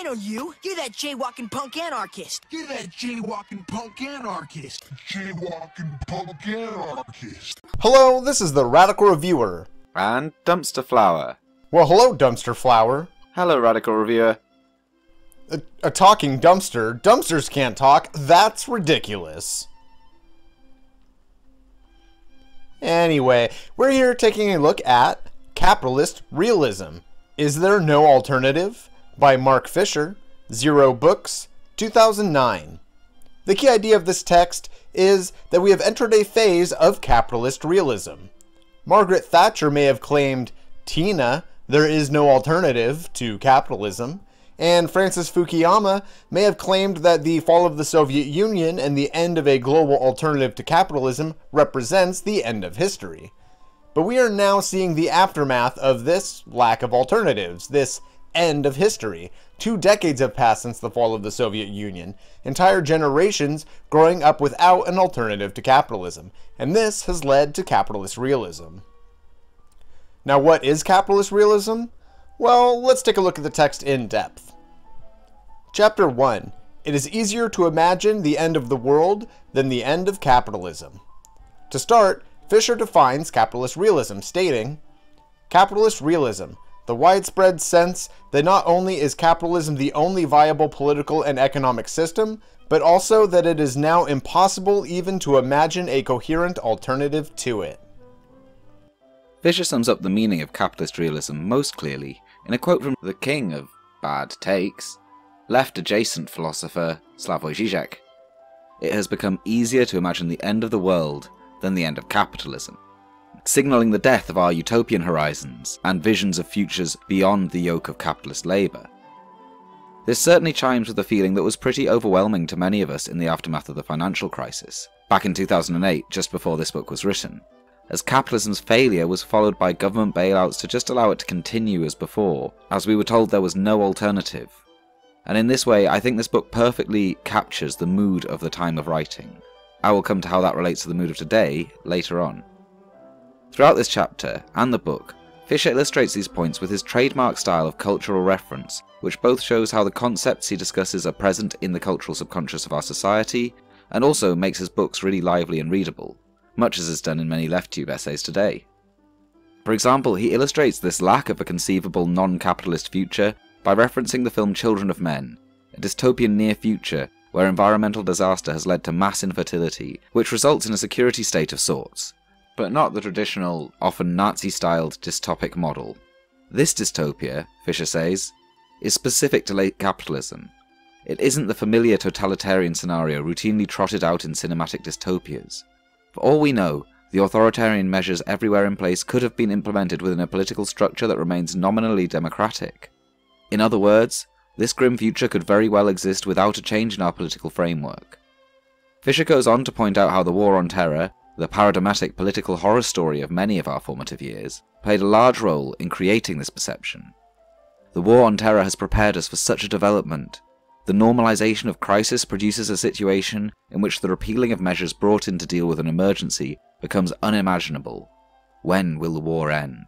know you. You're that jaywalking punk anarchist. You're that jaywalking punk anarchist. Jaywalking punk anarchist. Hello, this is the Radical Reviewer. And Dumpster Flower. Well, hello, Dumpster Flower. Hello, Radical Reviewer. A talking dumpster? Dumpsters can't talk. That's ridiculous. Anyway, we're here taking a look at Capitalist Realism. Is There No Alternative? By Mark Fisher, Zero Books, 2009. The key idea of this text is that we have entered a phase of capitalist realism. Margaret Thatcher may have claimed, Tina, there is no alternative to capitalism, and Francis Fukuyama may have claimed that the fall of the Soviet Union and the end of a global alternative to capitalism represents the end of history. But we are now seeing the aftermath of this lack of alternatives, this end of history. 2 decades have passed since the fall of the Soviet Union, entire generations growing up without an alternative to capitalism, and this has led to capitalist realism. Now, what is capitalist realism? Well, let's take a look at the text in depth. Chapter 1. It is easier to imagine the end of the world than the end of capitalism. To start, Fisher defines capitalist realism, stating, capitalist realism, the widespread sense that not only is capitalism the only viable political and economic system, but also that it is now impossible even to imagine a coherent alternative to it. Fisher sums up the meaning of capitalist realism most clearly in a quote from the king of bad takes, left-adjacent philosopher Slavoj Žižek. It has become easier to imagine the end of the world than the end of capitalism, signalling the death of our utopian horizons and visions of futures beyond the yoke of capitalist labour. This certainly chimes with a feeling that was pretty overwhelming to many of us in the aftermath of the financial crisis, back in 2008, just before this book was written, as capitalism's failure was followed by government bailouts to just allow it to continue as before, as we were told there was no alternative. And in this way, I think this book perfectly captures the mood of the time of writing. I will come to how that relates to the mood of today later on. Throughout this chapter, and the book, Fisher illustrates these points with his trademark style of cultural reference, which both shows how the concepts he discusses are present in the cultural subconscious of our society, and also makes his books really lively and readable, much as is done in many left-tube essays today. For example, he illustrates this lack of a conceivable non-capitalist future by referencing the film Children of Men, a dystopian near future where environmental disaster has led to mass infertility, which results in a security state of sorts, but not the traditional, often Nazi-styled dystopic model. This dystopia, Fisher says, is specific to late capitalism. It isn't the familiar totalitarian scenario routinely trotted out in cinematic dystopias. For all we know, the authoritarian measures everywhere in place could have been implemented within a political structure that remains nominally democratic. In other words, this grim future could very well exist without a change in our political framework. Fisher goes on to point out how the War on Terror, the paradigmatic political horror story of many of our formative years, played a large role in creating this perception. The War on Terror has prepared us for such a development. The normalization of crisis produces a situation in which the repealing of measures brought in to deal with an emergency becomes unimaginable. When will the war end?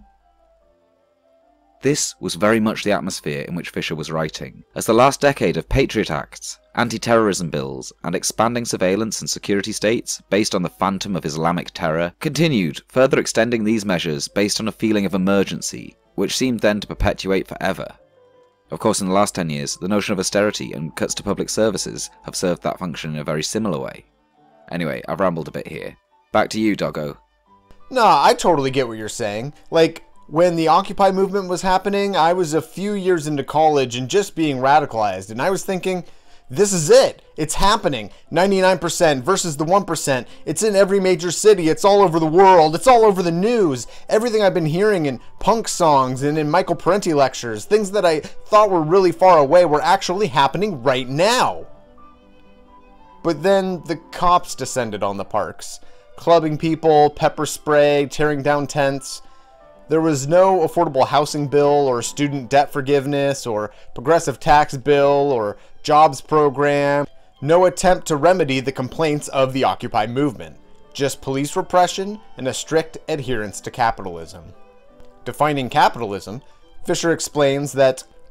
This was very much the atmosphere in which Fisher was writing, as the last decade of Patriot Acts, anti-terrorism bills, and expanding surveillance and security states based on the phantom of Islamic terror continued, further extending these measures based on a feeling of emergency, which seemed then to perpetuate forever. Of course, in the last 10 years, the notion of austerity and cuts to public services have served that function in a very similar way. Anyway, I've rambled a bit here. Back to you, Doggo. Nah, I totally get what you're saying. Like, when the Occupy movement was happening, I was a few years into college and just being radicalized, and I was thinking, this is it. It's happening. 99% versus the 1%. It's in every major city. It's all over the world. It's all over the news. Everything I've been hearing in punk songs and in Michael Parenti lectures, things that I thought were really far away, were actually happening right now. But then the cops descended on the parks, clubbing people, pepper spray, tearing down tents. There was no affordable housing bill or student debt forgiveness or progressive tax bill or jobs program. No attempt to remedy the complaints of the Occupy movement. Just police repression and a strict adherence to capitalism. Defining capitalism, Fisher explains that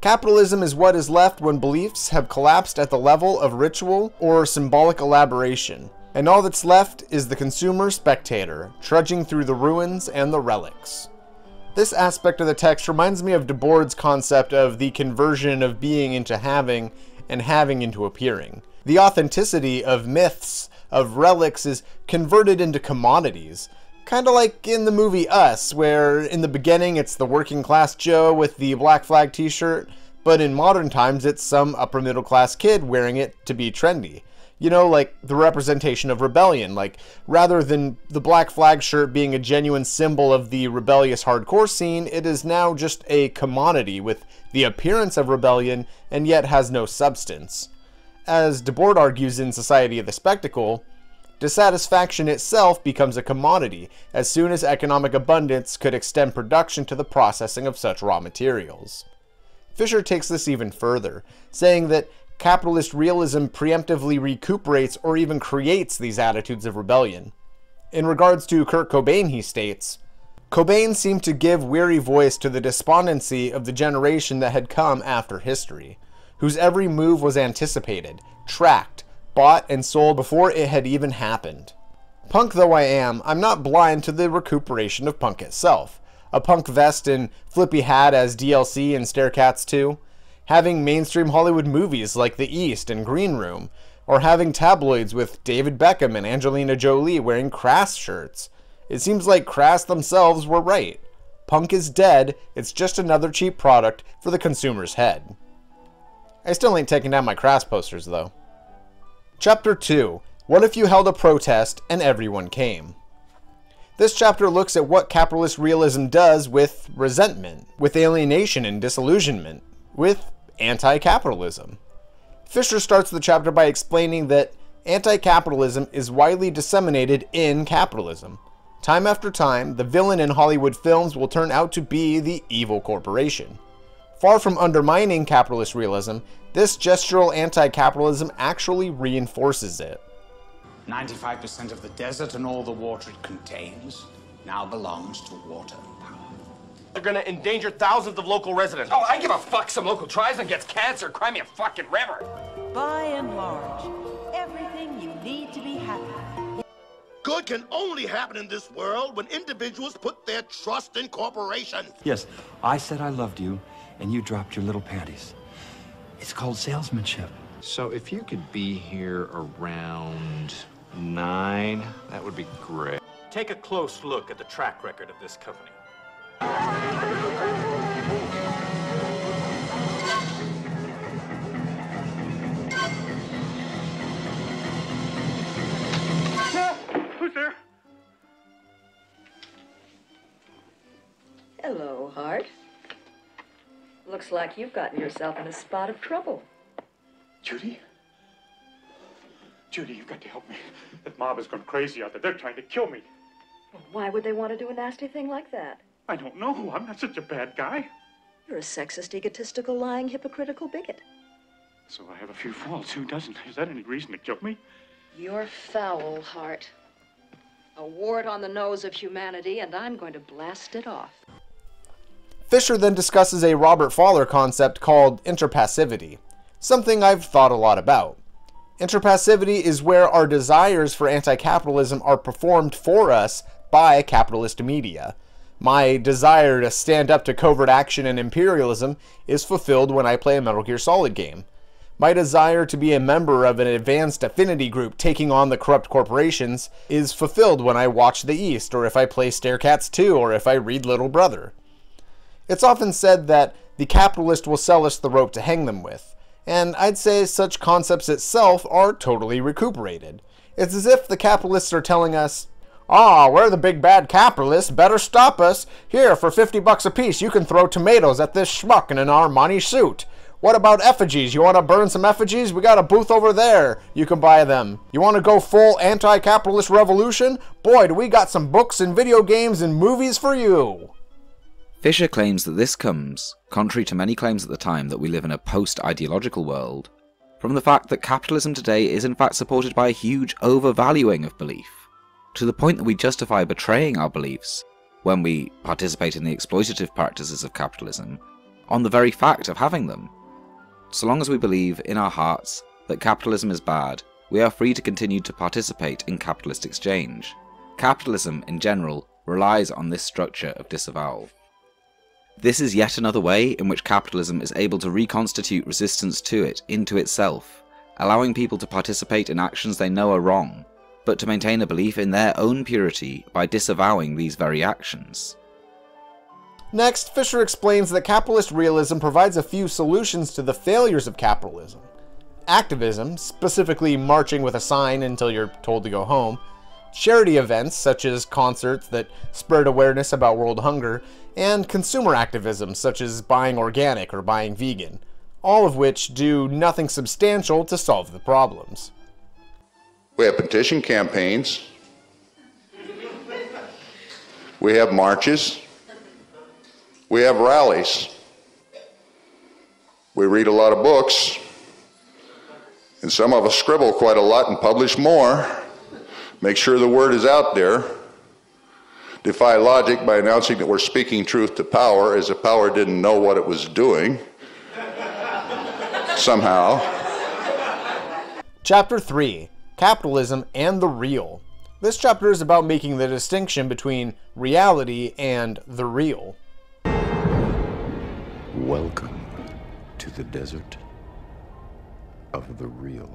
Capitalism is what is left when beliefs have collapsed at the level of ritual or symbolic elaboration, and all that's left is the consumer spectator, trudging through the ruins and the relics. This aspect of the text reminds me of Debord's concept of the conversion of being into having and having into appearing. The authenticity of myths, of relics, is converted into commodities. Kinda like in the movie Us, where in the beginning it's the working class Joe with the Black Flag t-shirt, but in modern times it's some upper middle class kid wearing it to be trendy. You know, like the representation of rebellion. Like, rather than the Black Flag shirt being a genuine symbol of the rebellious hardcore scene, it is now just a commodity with the appearance of rebellion and yet has no substance. As Debord argues in Society of the Spectacle, dissatisfaction itself becomes a commodity as soon as economic abundance could extend production to the processing of such raw materials. Fisher takes this even further, saying that capitalist realism preemptively recuperates or even creates these attitudes of rebellion. In regards to Kurt Cobain, he states, Cobain seemed to give weary voice to the despondency of the generation that had come after history, whose every move was anticipated, tracked, bought, and sold before it had even happened. Punk though I am, I'm not blind to the recuperation of punk itself. A punk vest and flippy hat as DLC in Staircats 2, having mainstream Hollywood movies like The East and Green Room, or having tabloids with David Beckham and Angelina Jolie wearing Crass shirts. It seems like Crass themselves were right. Punk is dead, it's just another cheap product for the consumer's head. I still ain't taking down my Crass posters though. Chapter 2. What if you held a protest and everyone came? This chapter looks at what capitalist realism does with resentment, with alienation and disillusionment, with anti-capitalism. Fisher starts the chapter by explaining that anti-capitalism is widely disseminated in capitalism. Time after time, the villain in Hollywood films will turn out to be the evil corporation. Far from undermining capitalist realism, this gestural anti-capitalism actually reinforces it. 95% of the desert and all the water it contains now belongs to water power. They're gonna endanger thousands of local residents. Oh, I give a fuck some local tries and gets cancer. Cry me a fucking river. By and large, everything you need to be happy. Good can only happen in this world when individuals put their trust in corporations. Yes, I said I loved you, and you dropped your little panties. It's called salesmanship. So if you could be here around 9, that would be great. Take a close look at the track record of this company. Who's there? Hello, Hart. Looks like you've gotten yourself in a spot of trouble. Judy? Judy, you've got to help me. That mob has gone crazy out there. They're trying to kill me. Well, why would they want to do a nasty thing like that? I don't know. I'm not such a bad guy. You're a sexist, egotistical, lying, hypocritical bigot. So I have a few faults. Who doesn't? Is that any reason to kill me? You're foul, Hart. A wart on the nose of humanity, and I'm going to blast it off. Fisher then discusses a Robert Fowler concept called interpassivity, something I've thought a lot about. Interpassivity is where our desires for anti-capitalism are performed for us by capitalist media. My desire to stand up to covert action and imperialism is fulfilled when I play a Metal Gear Solid game. My desire to be a member of an advanced affinity group taking on the corrupt corporations is fulfilled when I watch The East, or if I play Staircats 2, or if I read Little Brother. It's often said that the capitalist will sell us the rope to hang them with, and I'd say such concepts itself are totally recuperated. It's as if the capitalists are telling us, we're the big bad capitalists, better stop us. Here, for $50 a piece, you can throw tomatoes at this schmuck in an Armani suit. What about effigies? You want to burn some effigies? We got a booth over there. You can buy them. You want to go full anti-capitalist revolution? Boy, do we got some books and video games and movies for you. Fisher claims that this comes, contrary to many claims at the time that we live in a post-ideological world, from the fact that capitalism today is in fact supported by a huge overvaluing of belief, to the point that we justify betraying our beliefs when we participate in the exploitative practices of capitalism on the very fact of having them. So long as we believe in our hearts that capitalism is bad, we are free to continue to participate in capitalist exchange. Capitalism, in general, relies on this structure of disavowal. This is yet another way in which capitalism is able to reconstitute resistance to it into itself, allowing people to participate in actions they know are wrong, but to maintain a belief in their own purity by disavowing these very actions. Next, Fisher explains that capitalist realism provides a few solutions to the failures of capitalism. Activism, specifically marching with a sign until you're told to go home, charity events such as concerts that spread awareness about world hunger, and consumer activism such as buying organic or buying vegan, all of which do nothing substantial to solve the problems. We have petition campaigns. We have marches. We have rallies. We read a lot of books, and some of us scribble quite a lot and publish more. Make sure the word is out there. Defy logic by announcing that we're speaking truth to power, as if power didn't know what it was doing. Somehow. Chapter 3. Capitalism and the Real. This chapter is about making the distinction between reality and the real. Welcome to the desert of the real.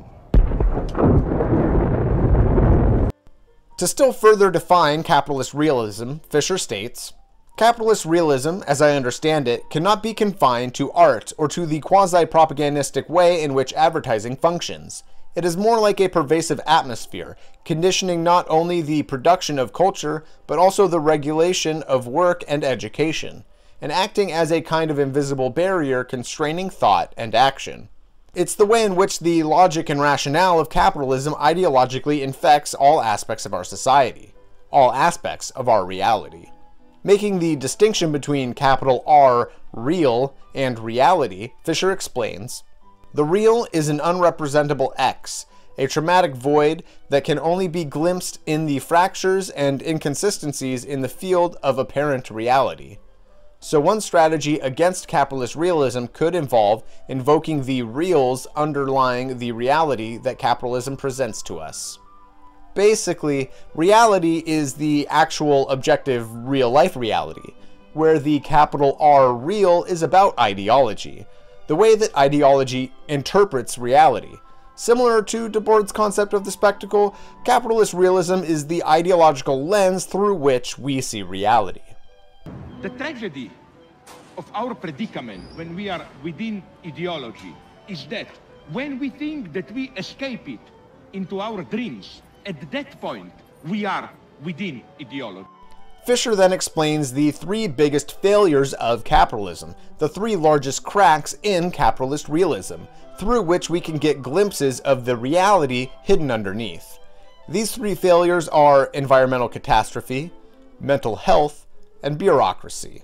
To still further define capitalist realism, Fisher states, capitalist realism, as I understand it, cannot be confined to art or to the quasi-propagandistic way in which advertising functions. It is more like a pervasive atmosphere, conditioning not only the production of culture, but also the regulation of work and education, and acting as a kind of invisible barrier constraining thought and action. It's the way in which the logic and rationale of capitalism ideologically infects all aspects of our society, all aspects of our reality. Making the distinction between capital R, real, and reality, Fisher explains, the real is an unrepresentable X, a traumatic void that can only be glimpsed in the fractures and inconsistencies in the field of apparent reality. So one strategy against capitalist realism could involve invoking the reals underlying the reality that capitalism presents to us. Basically, reality is the actual objective real-life reality, where the capital R real is about ideology, the way that ideology interprets reality. Similar to Debord's concept of the spectacle, capitalist realism is the ideological lens through which we see reality. The tragedy of our predicament when we are within ideology is that when we think that we escape it into our dreams, at that point we are within ideology. Fisher then explains the three biggest failures of capitalism, the three largest cracks in capitalist realism, through which we can get glimpses of the reality hidden underneath. These three failures are environmental catastrophe, mental health, and bureaucracy.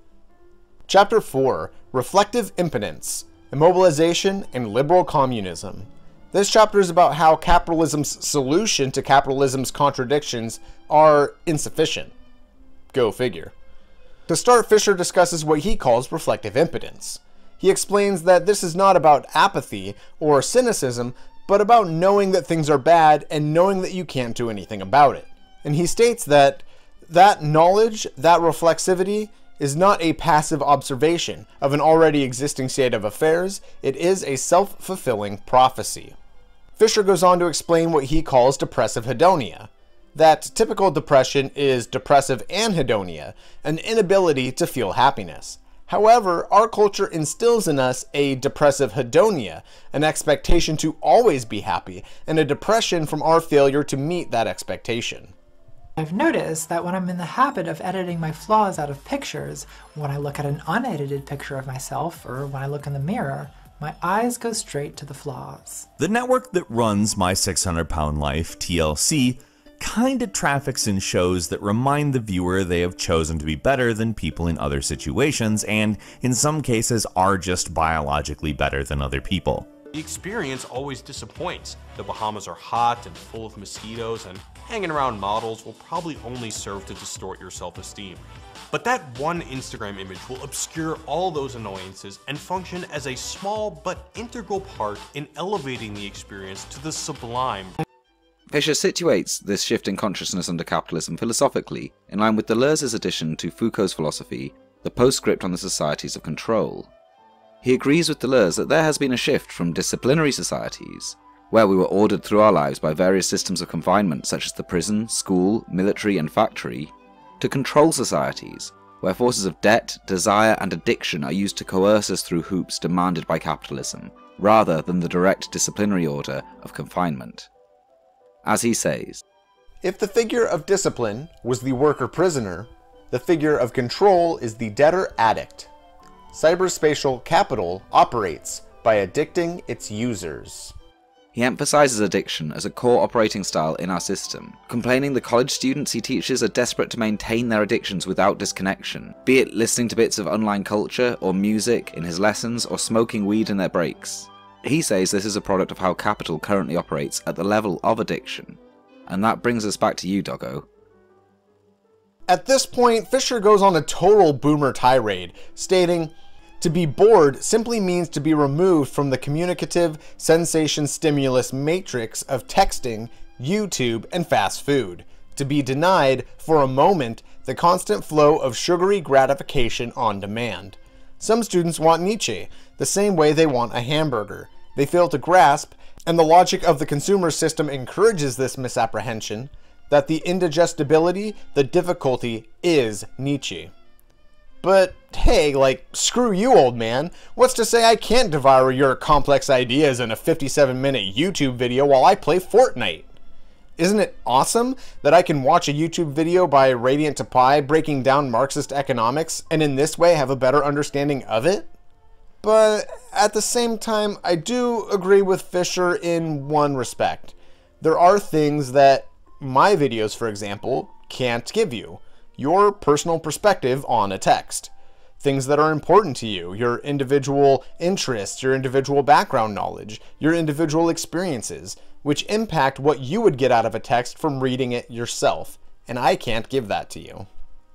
Chapter 4. Reflective Impotence, Immobilization, and Liberal Communism. This chapter is about how capitalism's solution to capitalism's contradictions are insufficient. Go figure. To start, Fisher discusses what he calls reflective impotence. He explains that this is not about apathy or cynicism, but about knowing that things are bad and knowing that you can't do anything about it. And he states that knowledge, that reflexivity, is not a passive observation of an already existing state of affairs, it is a self-fulfilling prophecy. Fisher goes on to explain what he calls depressive hedonia. That typical depression is depressive anhedonia, an inability to feel happiness. However, our culture instills in us a depressive hedonia, an expectation to always be happy, and a depression from our failure to meet that expectation. I've noticed that when I'm in the habit of editing my flaws out of pictures, when I look at an unedited picture of myself, or when I look in the mirror, my eyes go straight to the flaws. The network that runs My 600 Pound Life, TLC, kinda traffics in shows that remind the viewer they have chosen to be better than people in other situations, and in some cases are just biologically better than other people. The experience always disappoints. The Bahamas are hot and full of mosquitoes, and hanging around models will probably only serve to distort your self-esteem. But that one Instagram image will obscure all those annoyances and function as a small but integral part in elevating the experience to the sublime. Fisher situates this shift in consciousness under capitalism philosophically, in line with Deleuze's addition to Foucault's philosophy, the postscript on the societies of control. He agrees with Deleuze that there has been a shift from disciplinary societies, where we were ordered through our lives by various systems of confinement such as the prison, school, military and factory, to control societies, where forces of debt, desire and addiction are used to coerce us through hoops demanded by capitalism, rather than the direct disciplinary order of confinement. As he says, if the figure of discipline was the worker prisoner, the figure of control is the debtor addict. Cyberspatial capital operates by addicting its users. He emphasizes addiction as a core operating style in our system, complaining the college students he teaches are desperate to maintain their addictions without disconnection, be it listening to bits of online culture or music in his lessons or smoking weed in their breaks. He says this is a product of how capital currently operates at the level of addiction. And that brings us back to you, Doggo. At this point, Fisher goes on a total boomer tirade, stating, to be bored simply means to be removed from the communicative sensation stimulus matrix of texting, YouTube, and fast food. To be denied, for a moment, the constant flow of sugary gratification on demand. Some students want Nietzsche, the same way they want a hamburger. They fail to grasp, and the logic of the consumer system encourages this misapprehension, that the indigestibility, the difficulty, is Nietzsche. But hey, like, screw you, old man. What's to say I can't devour your complex ideas in a 57-minute YouTube video while I play Fortnite? Isn't it awesome that I can watch a YouTube video by Radiant to Pi breaking down Marxist economics and in this way have a better understanding of it? But at the same time, I do agree with Fisher in one respect. There are things that my videos, for example, can't give you. Your personal perspective on a text. Things that are important to you, your individual interests, your individual background knowledge, your individual experiences, which impact what you would get out of a text from reading it yourself. And I can't give that to you.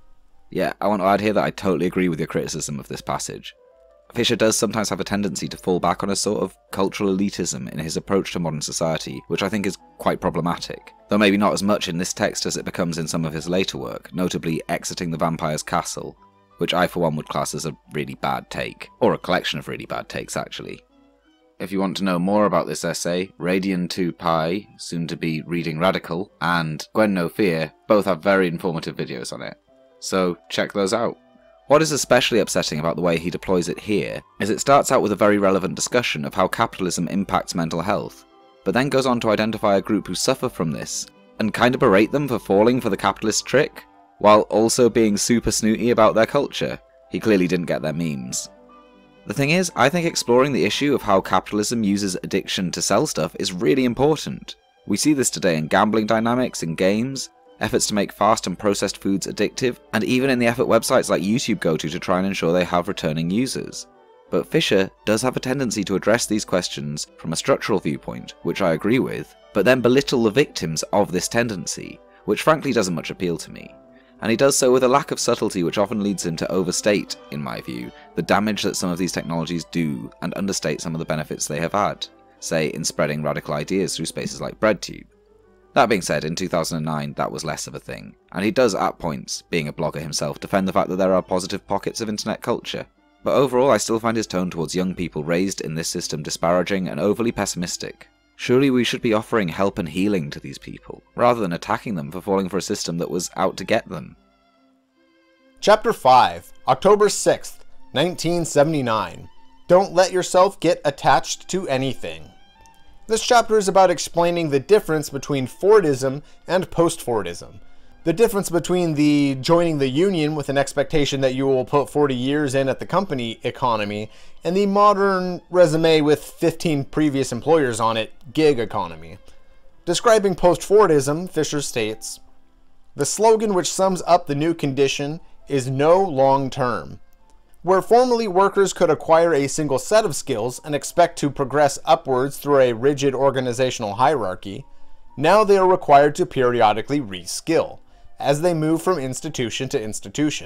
Yeah, I want to add here that I totally agree with your criticism of this passage. Fisher does sometimes have a tendency to fall back on a sort of cultural elitism in his approach to modern society, which I think is quite problematic. Though maybe not as much in this text as it becomes in some of his later work, notably Exiting the Vampire's Castle, which I for one would class as a really bad take, or a collection of really bad takes actually. If you want to know more about this essay, Radiant 2 Pi, soon to be Reading Radical, and Gwen No Fear both have very informative videos on it, so check those out. What is especially upsetting about the way he deploys it here is it starts out with a very relevant discussion of how capitalism impacts mental health, but then goes on to identify a group who suffer from this, and kind of berate them for falling for the capitalist trick, while also being super snooty about their culture. He clearly didn't get their memes. The thing is, I think exploring the issue of how capitalism uses addiction to sell stuff is really important. We see this today in gambling dynamics in games, efforts to make fast and processed foods addictive, and even in the effort websites like YouTube go to try and ensure they have returning users. But Fisher does have a tendency to address these questions from a structural viewpoint, which I agree with, but then belittle the victims of this tendency, which frankly doesn't much appeal to me. And he does so with a lack of subtlety which often leads him to overstate, in my view, the damage that some of these technologies do and understate some of the benefits they have had, say in spreading radical ideas through spaces like BreadTube. That being said, in 2009 that was less of a thing, and he does at points, being a blogger himself, defend the fact that there are positive pockets of internet culture. But overall I still find his tone towards young people raised in this system disparaging and overly pessimistic. Surely we should be offering help and healing to these people, rather than attacking them for falling for a system that was out to get them. Chapter 5, October 6th, 1979. Don't let yourself get attached to anything. This chapter is about explaining the difference between Fordism and post-Fordism. The difference between the joining the union with an expectation that you will put 40 years in at the company economy and the modern resume with 15 previous employers on it gig economy. Describing post-Fordism, Fisher states, "The slogan which sums up the new condition is no long term. Where formerly workers could acquire a single set of skills and expect to progress upwards through a rigid organizational hierarchy, now they are required to periodically re-skill, as they move from institution to institution,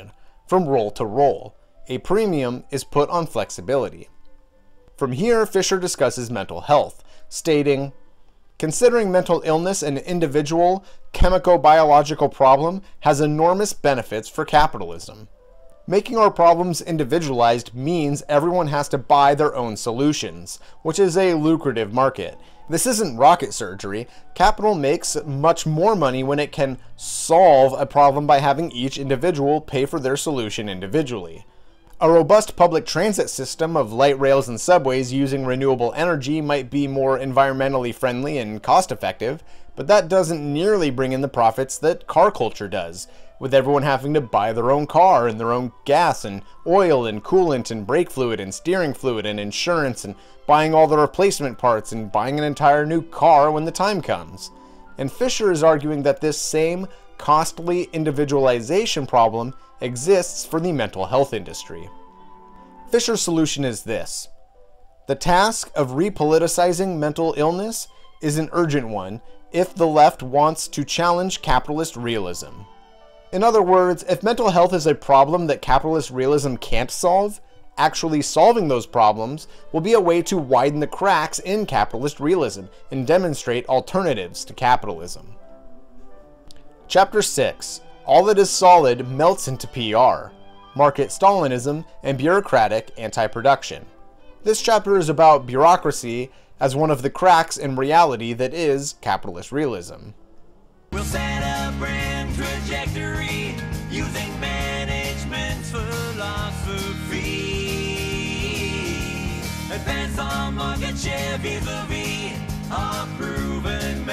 from role to role. A premium is put on flexibility. From here, Fisher discusses mental health, stating, considering mental illness an individual chemico-biological problem has enormous benefits for capitalism. Making our problems individualized means everyone has to buy their own solutions, which is a lucrative market. This isn't rocket surgery. Capital makes much more money when it can solve a problem by having each individual pay for their solution individually. A robust public transit system of light rails and subways using renewable energy might be more environmentally friendly and cost-effective, but that doesn't nearly bring in the profits that car culture does, with everyone having to buy their own car and their own gas and oil and coolant and brake fluid and steering fluid and insurance and buying all the replacement parts and buying an entire new car when the time comes. And Fisher is arguing that this same costly individualization problem exists for the mental health industry. Fisher's solution is this. The task of repoliticizing mental illness is an urgent one if the left wants to challenge capitalist realism. In other words, if mental health is a problem that capitalist realism can't solve, actually solving those problems will be a way to widen the cracks in capitalist realism and demonstrate alternatives to capitalism. Chapter 6. All that is solid melts into PR. Market Stalinism and bureaucratic anti-production. This chapter is about bureaucracy as one of the cracks in reality that is capitalist realism. We'll set a brand trajectory using management's philosophy. Advance our market share vis-a-vis our proven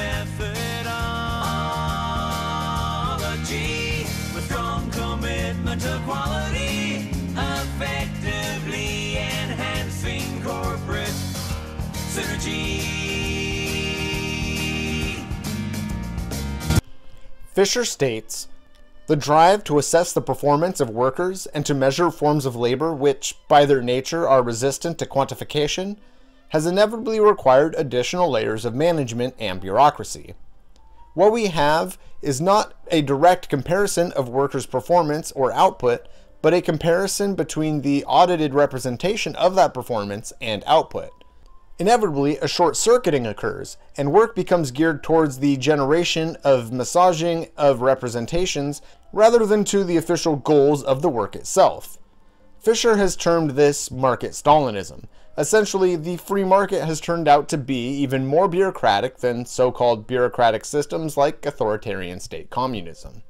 methodology. With strong commitment to quality, effectively enhancing corporate synergy. Fisher states, the drive to assess the performance of workers and to measure forms of labor which, by their nature, are resistant to quantification, has inevitably required additional layers of management and bureaucracy. What we have is not a direct comparison of workers' performance or output, but a comparison between the audited representation of that performance and output. Inevitably, a short-circuiting occurs, and work becomes geared towards the generation of massaging of representations rather than to the official goals of the work itself. Fisher has termed this market Stalinism. Essentially, the free market has turned out to be even more bureaucratic than so-called bureaucratic systems like authoritarian state communism.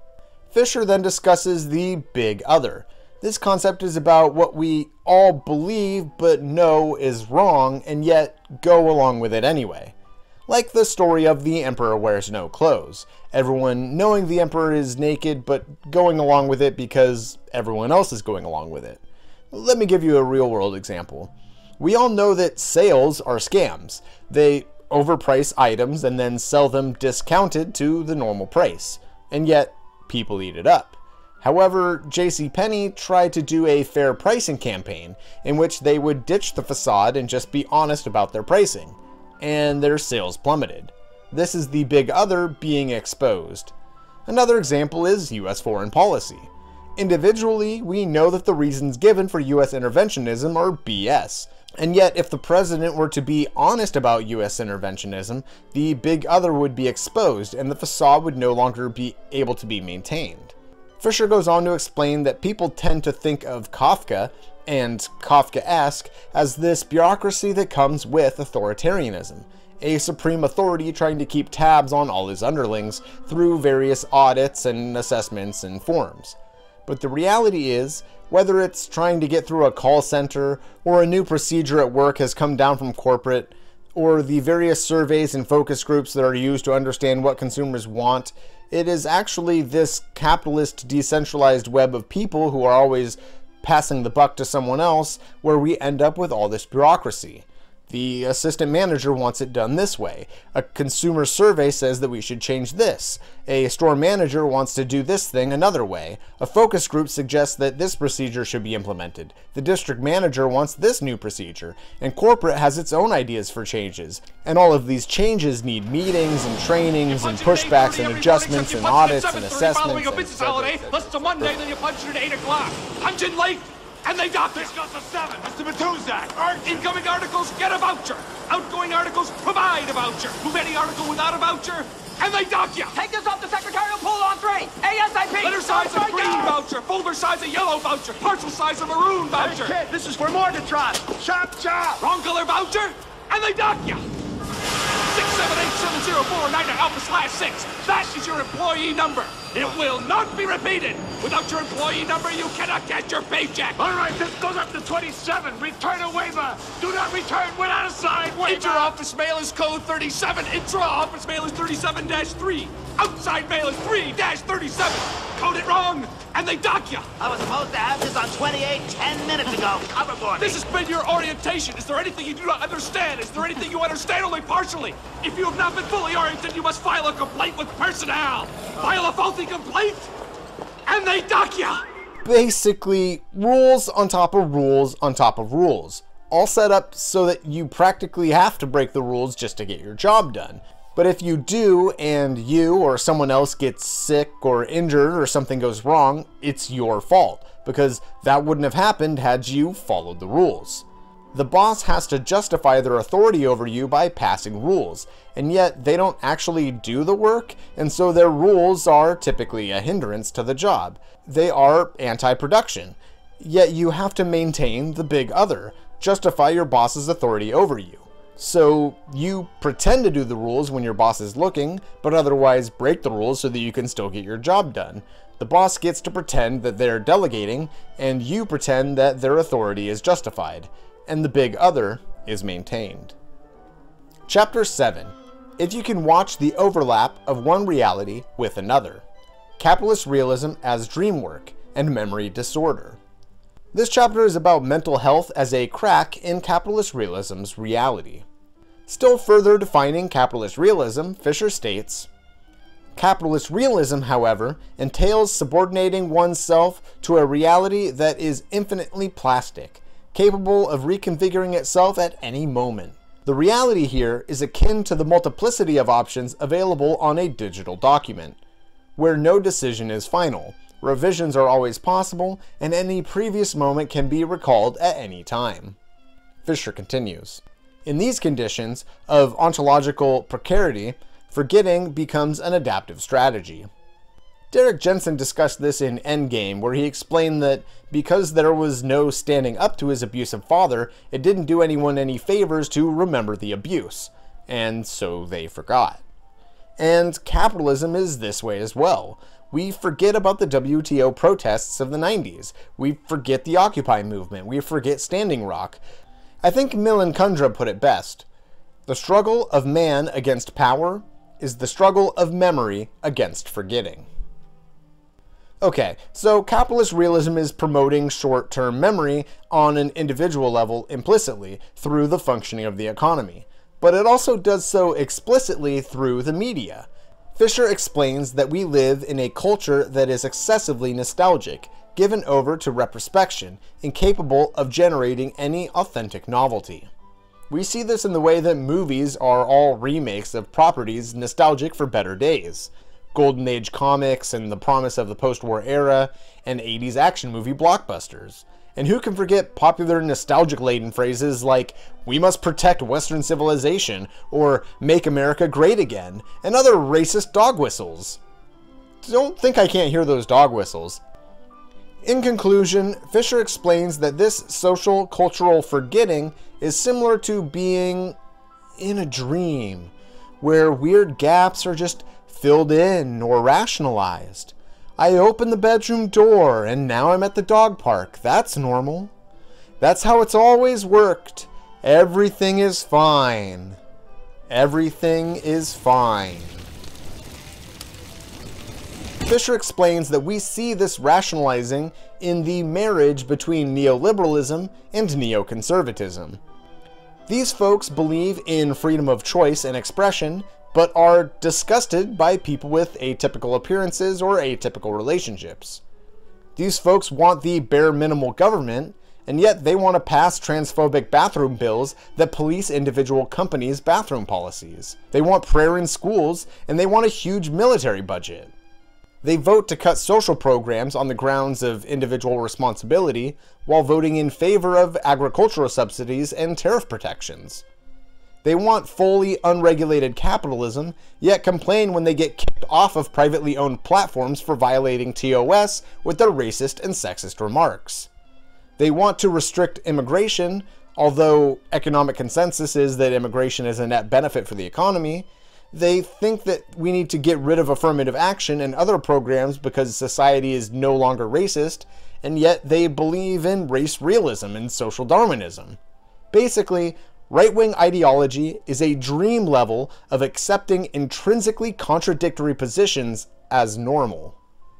Fisher then discusses the big other. This concept is about what we all believe but know is wrong and yet go along with it anyway. Like the story of the emperor wears no clothes. Everyone knowing the emperor is naked but going along with it because everyone else is going along with it. Let me give you a real-world example. We all know that sales are scams. They overprice items and then sell them discounted to the normal price. And yet, people eat it up. However, JCPenney tried to do a fair pricing campaign in which they would ditch the facade and just be honest about their pricing, and their sales plummeted. This is the big other being exposed. Another example is US foreign policy. Individually, we know that the reasons given for US interventionism are BS, and yet if the president were to be honest about US interventionism, the big other would be exposed and the facade would no longer be able to be maintained. Fisher goes on to explain that people tend to think of Kafka and Kafkaesque as this bureaucracy that comes with authoritarianism, a supreme authority trying to keep tabs on all his underlings through various audits and assessments and forms. But the reality is, whether it's trying to get through a call center, or a new procedure at work has come down from corporate, or the various surveys and focus groups that are used to understand what consumers want, it is actually this capitalist decentralized web of people who are always passing the buck to someone else where we end up with all this bureaucracy. The assistant manager wants it done this way. A consumer survey says that we should change this. A store manager wants to do this thing another way. A focus group suggests that this procedure should be implemented. The district manager wants this new procedure. And corporate has its own ideas for changes. And all of these changes need meetings and trainings and pushbacks and adjustments and audits and assessments. Following a business holiday, plus it's a Monday, then you punch it at 8 o'clock. Punch in late, and they dock this goes to 7. Mr. Matuzak. Incoming articles, get a voucher. Outgoing articles, provide a voucher. Move any article without a voucher, and they dock you. Take this off the secretarial pool on 3. ASAP. Letter size of green voucher. Folder size of yellow voucher. Parcel size of maroon voucher. Hey, kid, this is for Morgatron. Chop, chop. Wrong color voucher, and they dock you. 6787049 Alpha/6. That is your employee number. It will not be repeated. Without your employee number, you cannot get your paycheck. All right, this goes up to 27. Return a waiver. Do not return without a signed waiver. Inter-office mail is code 37. Intra-office mail is 37-3. Outside mail is 3-37. Code it wrong, and they dock you. I was supposed to have this on 28 10 minutes ago. Cover for me. This has been your orientation. Is there anything you do not understand? Is there anything you understand only partially? If you have not been fully oriented, you must file a complaint with personnel. File a faulty complaint, and they dock you. Basically, rules on top of rules on top of rules. All set up so that you practically have to break the rules just to get your job done. But if you do, and you or someone else gets sick or injured or something goes wrong, it's your fault, because that wouldn't have happened had you followed the rules. The boss has to justify their authority over you by passing rules, and yet they don't actually do the work, and so their rules are typically a hindrance to the job. They are anti-production, yet you have to maintain the big other, justify your boss's authority over you. So you pretend to do the rules when your boss is looking, but otherwise break the rules so that you can still get your job done. The boss gets to pretend that they're delegating, and you pretend that their authority is justified, and the big other is maintained. Chapter 7. If you can watch the overlap of one reality with another. Capitalist realism as dream work and memory disorder. This chapter is about mental health as a crack in capitalist realism's reality. Still further defining capitalist realism, Fisher states, capitalist realism, however, entails subordinating oneself to a reality that is infinitely plastic, capable of reconfiguring itself at any moment. The reality here is akin to the multiplicity of options available on a digital document, where no decision is final. Revisions are always possible, and any previous moment can be recalled at any time. Fisher continues, in these conditions of ontological precarity, forgetting becomes an adaptive strategy. Derek Jensen discussed this in Endgame, where he explained that because there was no standing up to his abusive father, it didn't do anyone any favors to remember the abuse, and so they forgot. And capitalism is this way as well. We forget about the WTO protests of the 90s. We forget the Occupy movement. We forget Standing Rock. I think Milan Kundera put it best. The struggle of man against power is the struggle of memory against forgetting. Okay, so capitalist realism is promoting short-term memory on an individual level implicitly through the functioning of the economy, but it also does so explicitly through the media. Fisher explains that we live in a culture that is excessively nostalgic, given over to retrospection, incapable of generating any authentic novelty. We see this in the way that movies are all remakes of properties nostalgic for better days. Golden Age comics and the promise of the post-war era, and 80s action movie blockbusters. And who can forget popular nostalgic-laden phrases like, "We must protect Western civilization," or "Make America Great Again," and other racist dog whistles. Don't think I can't hear those dog whistles. In conclusion, Fisher explains that this social cultural forgetting is similar to being in a dream, where weird gaps are just filled in or rationalized. I opened the bedroom door and now I'm at the dog park. That's normal. That's how it's always worked. Everything is fine. Everything is fine. Fisher explains that we see this rationalizing in the marriage between neoliberalism and neoconservatism. These folks believe in freedom of choice and expression, but are disgusted by people with atypical appearances or atypical relationships. These folks want the bare minimal government, and yet they want to pass transphobic bathroom bills that police individual companies' bathroom policies. They want prayer in schools, and they want a huge military budget. They vote to cut social programs on the grounds of individual responsibility, while voting in favor of agricultural subsidies and tariff protections. They want fully unregulated capitalism, yet complain when they get kicked off of privately owned platforms for violating TOS with their racist and sexist remarks. They want to restrict immigration, although economic consensus is that immigration is a net benefit for the economy. They think that we need to get rid of affirmative action and other programs because society is no longer racist, and yet they believe in race realism and social Darwinism. Basically, right-wing ideology is a dream level of accepting intrinsically contradictory positions as normal.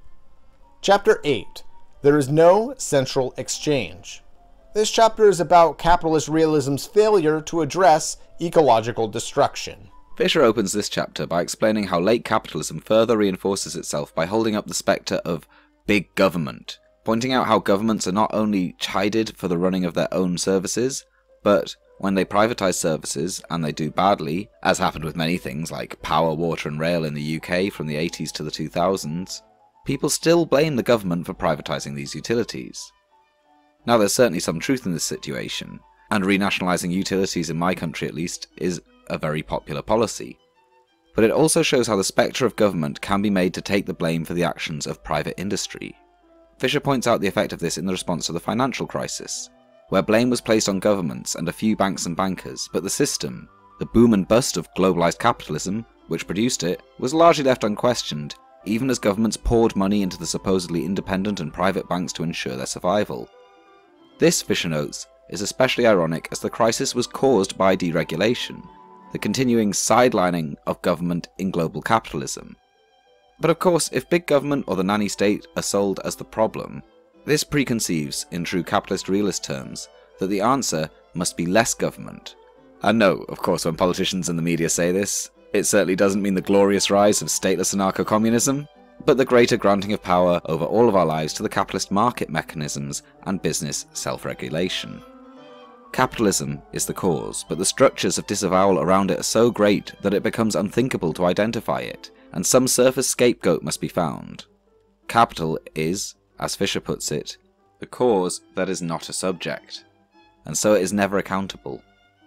Chapter 8. There is no central exchange. This chapter is about capitalist realism's failure to address ecological destruction. Fisher opens this chapter by explaining how late capitalism further reinforces itself by holding up the spectre of big government, pointing out how governments are not only chided for the running of their own services, but when they privatize services, and they do badly, as happened with many things like power, water and rail in the UK from the 80s to the 2000s, people still blame the government for privatizing these utilities. Now there's certainly some truth in this situation, and renationalizing utilities in my country at least is a very popular policy. But it also shows how the spectre of government can be made to take the blame for the actions of private industry. Fisher points out the effect of this in the response to the financial crisis, where blame was placed on governments and a few banks and bankers, but the system, the boom and bust of globalized capitalism, which produced it, was largely left unquestioned, even as governments poured money into the supposedly independent and private banks to ensure their survival. This, Fisher notes, is especially ironic as the crisis was caused by deregulation, the continuing sidelining of government in global capitalism. But of course, if big government or the nanny state are sold as the problem, this preconceives, in true capitalist realist terms, that the answer must be less government. And no, of course, when politicians and the media say this, it certainly doesn't mean the glorious rise of stateless anarcho-communism, but the greater granting of power over all of our lives to the capitalist market mechanisms and business self-regulation. Capitalism is the cause, but the structures of disavowal around it are so great that it becomes unthinkable to identify it, and some surface scapegoat must be found. Capital is, as Fisher puts it, the cause that is not a subject, and so it is never accountable.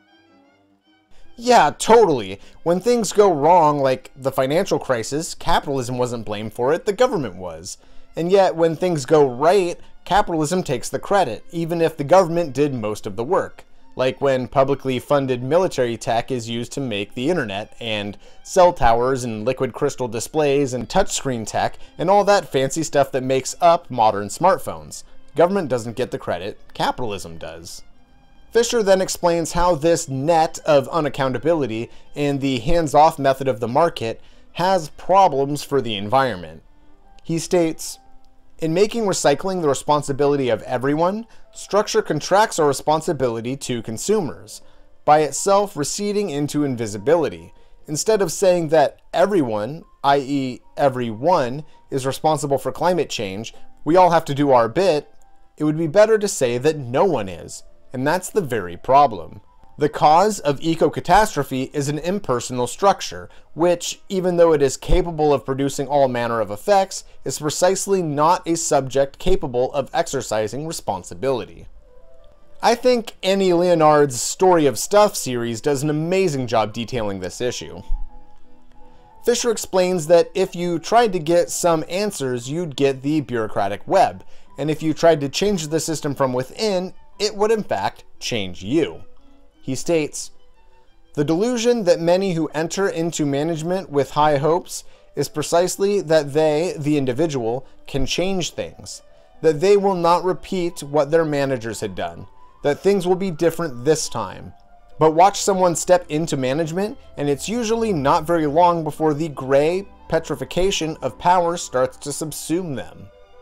Yeah, totally. When things go wrong, like the financial crisis, capitalism wasn't blamed for it, the government was. And yet, when things go right, capitalism takes the credit, even if the government did most of the work. Like when publicly funded military tech is used to make the internet, and cell towers and liquid crystal displays and touchscreen tech, and all that fancy stuff that makes up modern smartphones. Government doesn't get the credit, capitalism does. Fisher then explains how this net of unaccountability and the hands-off method of the market has problems for the environment. He states, "In making recycling the responsibility of everyone, structure contracts our responsibility to consumers, by itself receding into invisibility. Instead of saying that everyone, i.e. everyone, is responsible for climate change, we all have to do our bit, it would be better to say that no one is. And that's the very problem. The cause of eco-catastrophe is an impersonal structure, which, even though it is capable of producing all manner of effects, is precisely not a subject capable of exercising responsibility." I think Annie Leonard's Story of Stuff series does an amazing job detailing this issue. Fisher explains that if you tried to get some answers, you'd get the bureaucratic web, and if you tried to change the system from within, it would in fact change you. He states, "The delusion that many who enter into management with high hopes is precisely that they, the individual, can change things, that they will not repeat what their managers had done, that things will be different this time. But watch someone step into management, and it's usually not very long before the gray petrification of power starts to subsume them."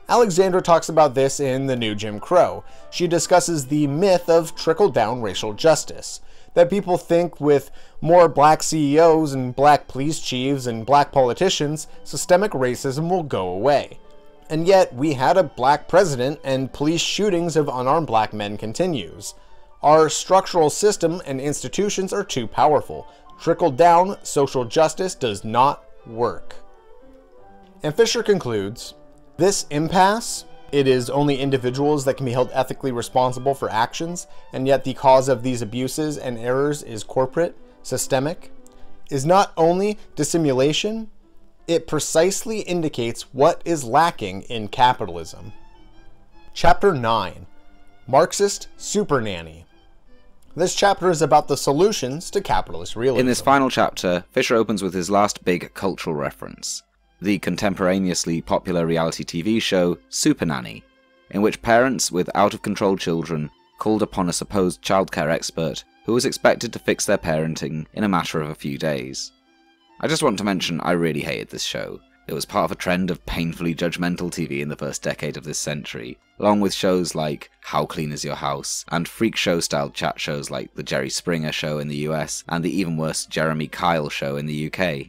Alexandra talks about this in The New Jim Crow. She discusses the myth of trickle-down racial justice, that people think with more black CEOs and black police chiefs and black politicians, systemic racism will go away. And yet, we had a black president and police shootings of unarmed black men continues. Our structural system and institutions are too powerful. Trickle-down social justice does not work. And Fisher concludes, this impasse, it is only individuals that can be held ethically responsible for actions, and yet the cause of these abuses and errors is corporate, systemic, is not only dissimulation, it precisely indicates what is lacking in capitalism. Chapter 9, Marxist Super Nanny. This chapter is about the solutions to capitalist realism. In this final chapter, Fisher opens with his last big cultural reference, the contemporaneously popular reality TV show Super Nanny, in which parents with out-of-control children called upon a supposed childcare expert who was expected to fix their parenting in a matter of a few days. I just want to mention I really hated this show. It was part of a trend of painfully judgmental TV in the first decade of this century, along with shows like How Clean Is Your House, and freak show-style chat shows like The Jerry Springer Show in the US, and the even worse Jeremy Kyle Show in the UK.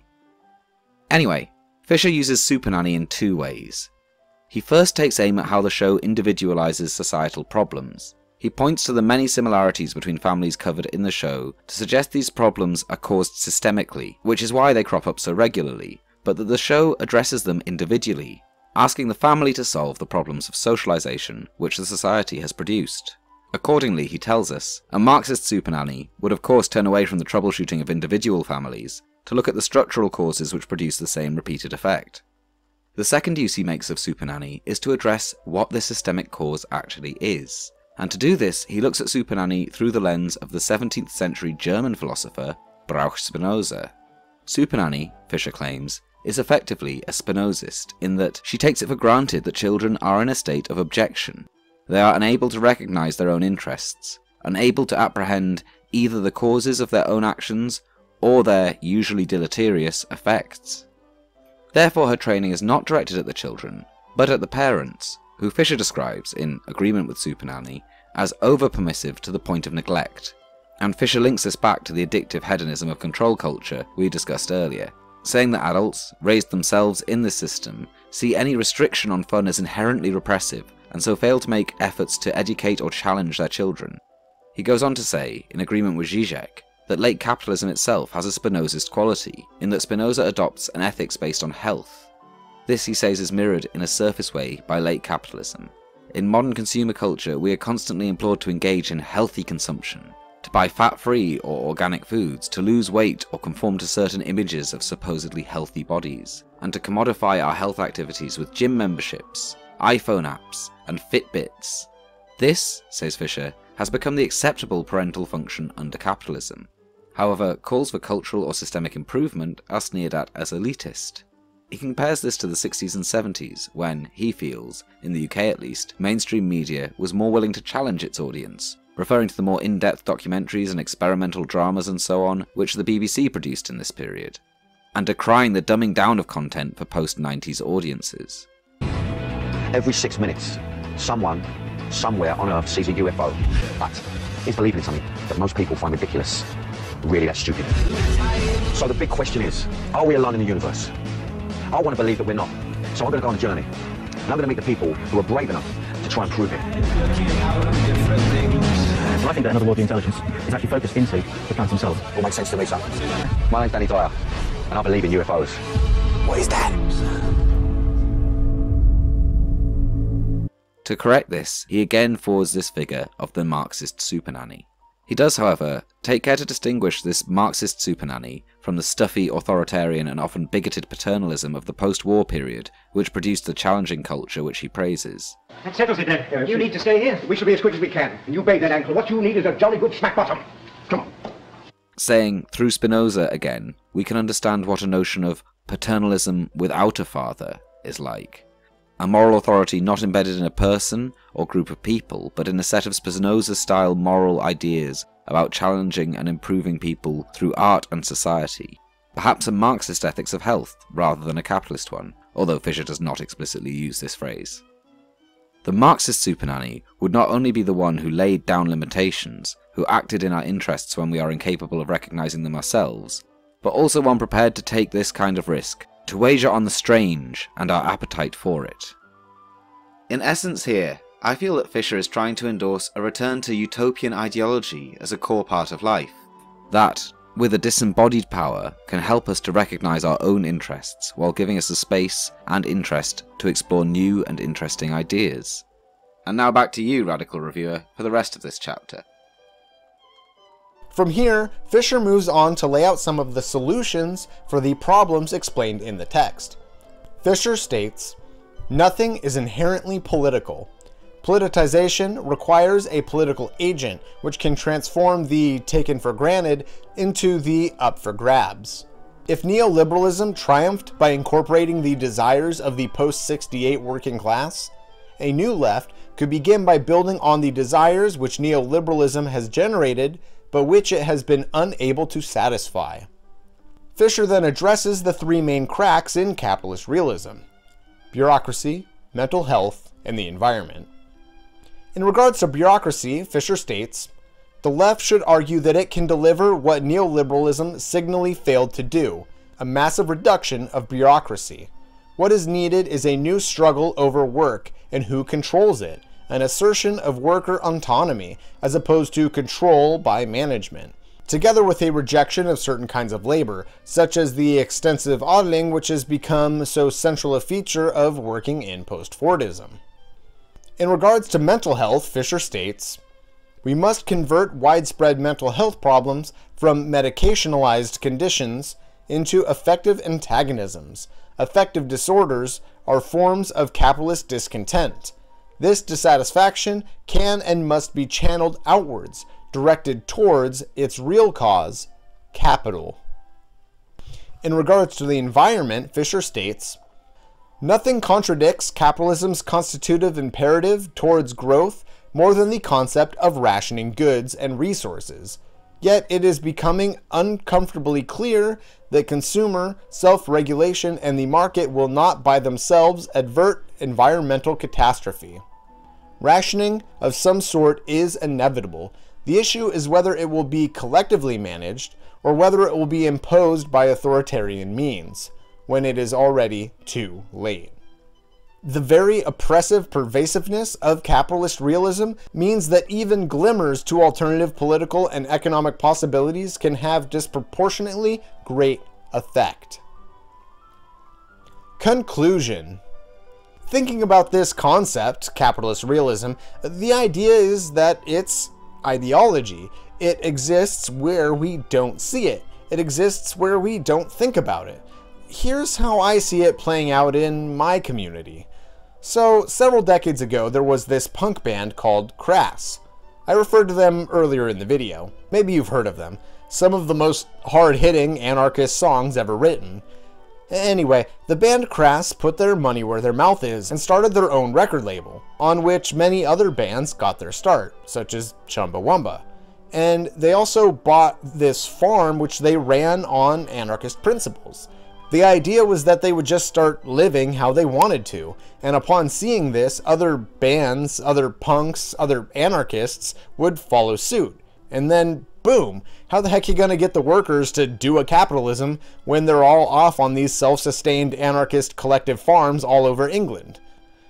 Anyway, Fisher uses Super Nanny in two ways. He first takes aim at how the show individualizes societal problems. He points to the many similarities between families covered in the show to suggest these problems are caused systemically, which is why they crop up so regularly, but that the show addresses them individually, asking the family to solve the problems of socialization which the society has produced. Accordingly, he tells us, a Marxist Super Nanny would of course turn away from the troubleshooting of individual families to look at the structural causes which produce the same repeated effect. The second use he makes of Super Nanny is to address what the systemic cause actually is, and to do this he looks at Super Nanny through the lens of the 17th century German philosopher Baruch Spinoza. Super Nanny, Fisher claims, is effectively a Spinozist in that she takes it for granted that children are in a state of objection. They are unable to recognize their own interests, unable to apprehend either the causes of their own actions or their usually deleterious effects. Therefore her training is not directed at the children, but at the parents, who Fisher describes, in agreement with Super Nanny, as over-permissive to the point of neglect. And Fisher links this back to the addictive hedonism of control culture we discussed earlier, saying that adults, raised themselves in this system, see any restriction on fun as inherently repressive, and so fail to make efforts to educate or challenge their children. He goes on to say, in agreement with Zizek, that late capitalism itself has a Spinozist quality, in that Spinoza adopts an ethics based on health. This, he says, is mirrored in a surface way by late capitalism. In modern consumer culture, we are constantly implored to engage in healthy consumption, to buy fat-free or organic foods, to lose weight or conform to certain images of supposedly healthy bodies, and to commodify our health activities with gym memberships, iPhone apps, and Fitbits. This, says Fisher, has become the acceptable parental function under capitalism. However, calls for cultural or systemic improvement are sneered at as elitist. He compares this to the 60s and 70s, when, he feels, in the UK at least, mainstream media was more willing to challenge its audience, referring to the more in-depth documentaries and experimental dramas and so on, which the BBC produced in this period, and decrying the dumbing down of content for post-90s audiences. Every 6 minutes, someone, somewhere on Earth sees a UFO, but is believing in something that most people find ridiculous. Really, that's stupid. So the big question is, are we alone in the universe? I want to believe that we're not, so I'm going to go on a journey, and I'm going to meet the people who are brave enough to try and prove it. I think that another worldly intelligence is actually focused into the plants themselves. All makes sense to me, son. My name's Danny Dyer, and I believe in UFOs. What is that? To correct this, he again forwards this figure of the Marxist Super Nanny. He does, however, take care to distinguish this Marxist Super Nanny from the stuffy, authoritarian and often bigoted paternalism of the post-war period, which produced the challenging culture which he praises. That settles it then. You need to stay here. We shall be as quick as we can. And you bathe that ankle. What you need is a jolly good smack bottom. Come on. Saying, through Spinoza again, we can understand what a notion of paternalism without a father is like. A moral authority not embedded in a person or group of people, but in a set of Spinoza-style moral ideas about challenging and improving people through art and society. Perhaps a Marxist ethics of health, rather than a capitalist one, although Fisher does not explicitly use this phrase. The Marxist supernanny would not only be the one who laid down limitations, who acted in our interests when we are incapable of recognizing them ourselves, but also one prepared to take this kind of risk, to wager on the strange and our appetite for it. In essence here, I feel that Fisher is trying to endorse a return to utopian ideology as a core part of life. That, with a disembodied power, can help us to recognize our own interests while giving us a space and interest to explore new and interesting ideas. And now back to you, Radical Reviewer, for the rest of this chapter. From here, Fisher moves on to lay out some of the solutions for the problems explained in the text. Fisher states, "Nothing is inherently political. Politicization requires a political agent which can transform the taken for granted into the up for grabs. If neoliberalism triumphed by incorporating the desires of the post-68 working class, a new left could begin by building on the desires which neoliberalism has generated but which it has been unable to satisfy." Fisher then addresses the three main cracks in capitalist realism: bureaucracy, mental health, and the environment. In regards to bureaucracy, Fisher states, "The left should argue that it can deliver what neoliberalism signally failed to do, a massive reduction of bureaucracy. What is needed is a new struggle over work and who controls it, an assertion of worker autonomy as opposed to control by management, together with a rejection of certain kinds of labor, such as the extensive idling which has become so central a feature of working in post-Fordism." In regards to mental health, Fisher states, "We must convert widespread mental health problems from medicationalized conditions into affective antagonisms. Affective disorders are forms of capitalist discontent. This dissatisfaction can and must be channeled outwards, directed towards its real cause, capital." In regards to the environment, Fisher states, "Nothing contradicts capitalism's constitutive imperative towards growth more than the concept of rationing goods and resources. Yet it is becoming uncomfortably clear that consumer, self-regulation, and the market will not by themselves avert environmental catastrophe. Rationing of some sort is inevitable. The issue is whether it will be collectively managed or whether it will be imposed by authoritarian means, when it is already too late." The very oppressive pervasiveness of capitalist realism means that even glimmers to alternative political and economic possibilities can have disproportionately great effect. Conclusion. Thinking about this concept, capitalist realism, the idea is that it's ideology. It exists where we don't see it. It exists where we don't think about it. Here's how I see it playing out in my community. So, several decades ago, there was this punk band called Crass. I referred to them earlier in the video. Maybe you've heard of them. Some of the most hard-hitting anarchist songs ever written. Anyway, the band Crass put their money where their mouth is and started their own record label, on which many other bands got their start, such as Chumbawamba. And they also bought this farm which they ran on anarchist principles. The idea was that they would just start living how they wanted to, and upon seeing this, other bands, other punks, other anarchists would follow suit. And then, boom, how the heck are you gonna get the workers to do a capitalism when they're all off on these self-sustained anarchist collective farms all over England?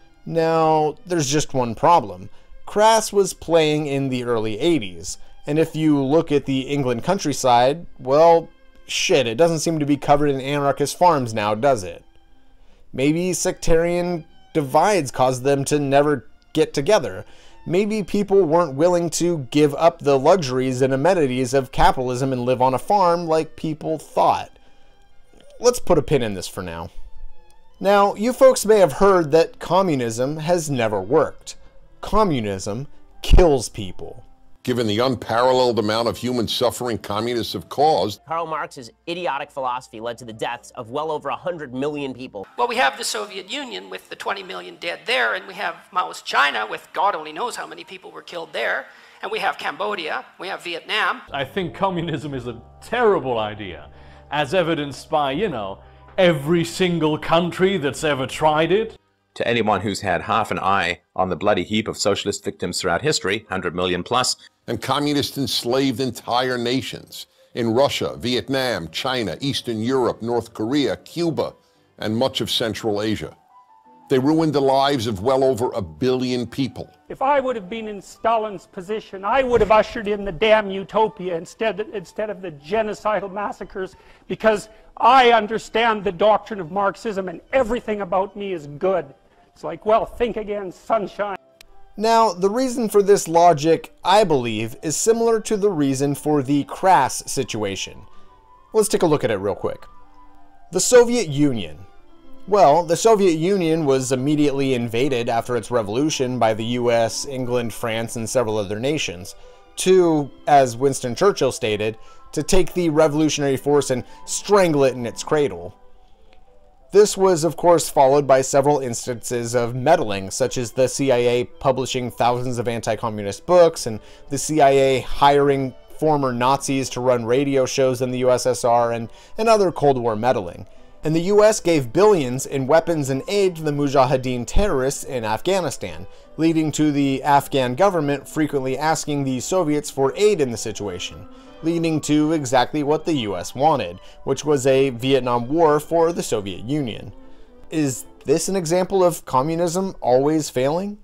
Now, there's just one problem. Crass was playing in the early 80s, and if you look at the England countryside, well, shit, it doesn't seem to be covered in anarchist farms now, does it? Maybe sectarian divides caused them to never get together. Maybe people weren't willing to give up the luxuries and amenities of capitalism and live on a farm like people thought. Let's put a pin in this for now. Now, you folks may have heard that communism has never worked. Communism kills people. Given the unparalleled amount of human suffering communists have caused. Karl Marx's idiotic philosophy led to the deaths of well over 100 million people. Well, we have the Soviet Union with the 20 million dead there, and we have Mao's China with God only knows how many people were killed there, and we have Cambodia, we have Vietnam. I think communism is a terrible idea, as evidenced by, every single country that's ever tried it. to anyone who's had half an eye on the bloody heap of socialist victims throughout history, 100 million plus. And communists enslaved entire nations in Russia, Vietnam, China, Eastern Europe, North Korea, Cuba, and much of Central Asia. They ruined the lives of well over 1 billion people. If I would have been in Stalin's position, I would have ushered in the damn utopia instead of the genocidal massacres, because I understand the doctrine of Marxism and everything about me is good. It's like, well, think again, sunshine. Now, the reason for this logic, I believe, is similar to the reason for the crass situation. Let's take a look at it real quick. The Soviet Union. Well, the Soviet Union was immediately invaded after its revolution by the US, England, France, and several other nations, to, as Winston Churchill stated, to take the revolutionary force and strangle it in its cradle. This was, of course, followed by several instances of meddling, such as the CIA publishing thousands of anti-communist books, and the CIA hiring former Nazis to run radio shows in the USSR, and other Cold War meddling. And the US gave billions in weapons and aid to the Mujahideen terrorists in Afghanistan, leading to the Afghan government frequently asking the Soviets for aid in the situation, leading to exactly what the US wanted, which was a Vietnam War for the Soviet Union. Is this an example of communism always failing?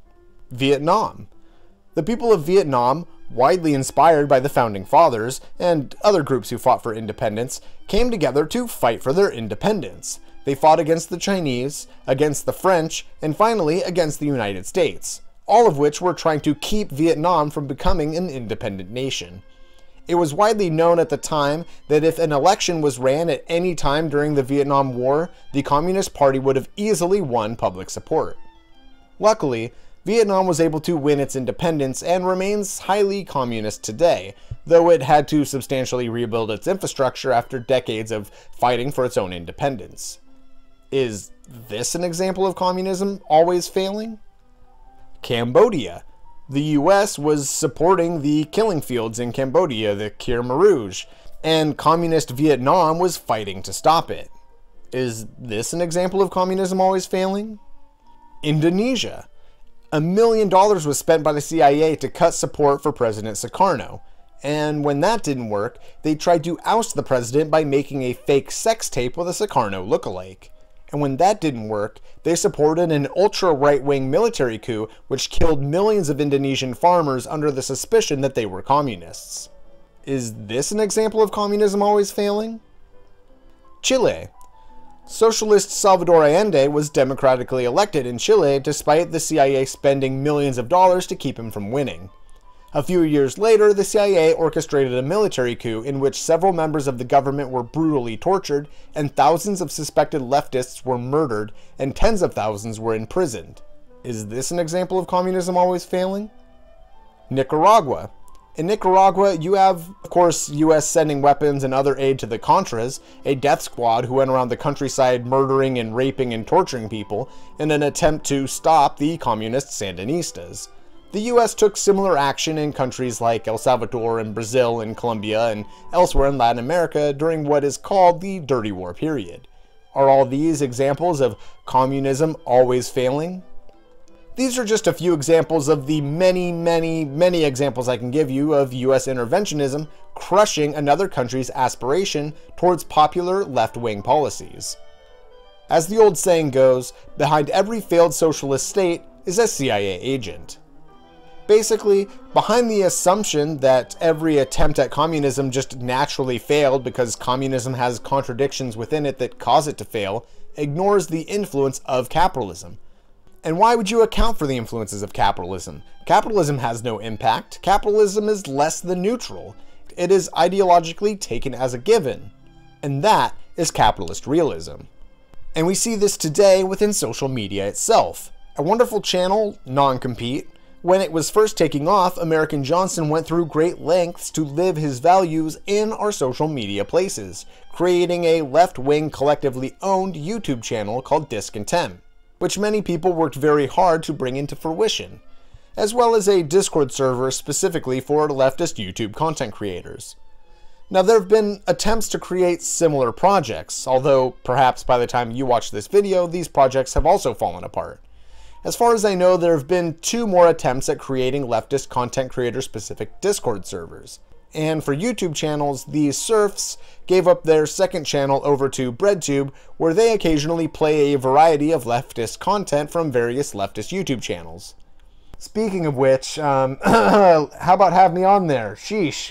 Vietnam. The people of Vietnam, widely inspired by the Founding Fathers and other groups who fought for independence, came together to fight for their independence. They fought against the Chinese, against the French, and finally against the United States, all of which were trying to keep Vietnam from becoming an independent nation. It was widely known at the time that if an election was ran at any time during the Vietnam War, the Communist Party would have easily won public support. Luckily, Vietnam was able to win its independence and remains highly communist today, though it had to substantially rebuild its infrastructure after decades of fighting for its own independence. Is this an example of communism always failing? Cambodia. The US was supporting the killing fields in Cambodia, the Khmer Rouge, and communist Vietnam was fighting to stop it. Is this an example of communism always failing? Indonesia. $1 million was spent by the CIA to cut support for President Sukarno, and when that didn't work, they tried to oust the president by making a fake sex tape with a Sukarno lookalike. And when that didn't work, they supported an ultra-right-wing military coup which killed millions of Indonesian farmers under the suspicion that they were communists. Is this an example of communism always failing? Chile. Socialist Salvador Allende was democratically elected in Chile despite the CIA spending millions of dollars to keep him from winning. A few years later, the CIA orchestrated a military coup in which several members of the government were brutally tortured, and thousands of suspected leftists were murdered, and tens of thousands were imprisoned. Is this an example of communism always failing? Nicaragua. In Nicaragua, you have, of course, US sending weapons and other aid to the Contras, a death squad who went around the countryside murdering and raping and torturing people in an attempt to stop the communist Sandinistas. The US took similar action in countries like El Salvador and Brazil and Colombia and elsewhere in Latin America during what is called the Dirty War period. Are all these examples of communism always failing? These are just a few examples of the many examples I can give you of US interventionism crushing another country's aspiration towards popular left-wing policies. As the old saying goes, behind every failed socialist state is a CIA agent. Basically, behind the assumption that every attempt at communism just naturally failed because communism has contradictions within it that cause it to fail, ignores the influence of capitalism. And why would you account for the influences of capitalism? Capitalism has no impact. Capitalism is less than neutral. It is ideologically taken as a given. And that is capitalist realism. And we see this today within social media itself. A wonderful channel, Non-Compete. When it was first taking off, American Johnson went through great lengths to live his values in our social media places, creating a left-wing collectively owned YouTube channel called Discontent, which many people worked very hard to bring into fruition, as well as a Discord server specifically for leftist YouTube content creators. Now, there have been attempts to create similar projects, although perhaps by the time you watch this video, these projects have also fallen apart. As far as I know, there have been 2 more attempts at creating leftist content creator-specific Discord servers. And for YouTube channels, these serfs gave up their second channel over to BreadTube, where they occasionally play a variety of leftist content from various leftist YouTube channels. Speaking of which, how about have me on there? Sheesh.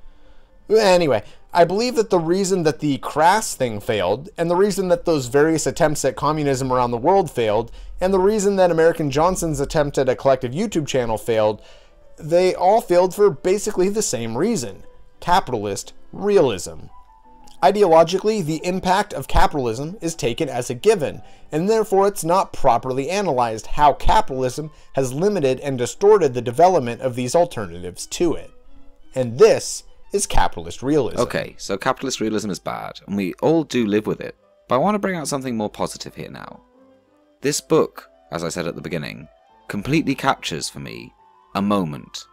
Anyway, I believe that the reason that the crass thing failed, and the reason that those various attempts at communism around the world failed, and the reason that American Johnson's attempt at a collective YouTube channel failed, they all failed for basically the same reason: capitalist realism. Ideologically, the impact of capitalism is taken as a given, and therefore it's not properly analyzed how capitalism has limited and distorted the development of these alternatives to it. And this is capitalist realism. Okay, so capitalist realism is bad, and we all do live with it, but I want to bring out something more positive here now. This book, as I said at the beginning, completely captures for me a moment.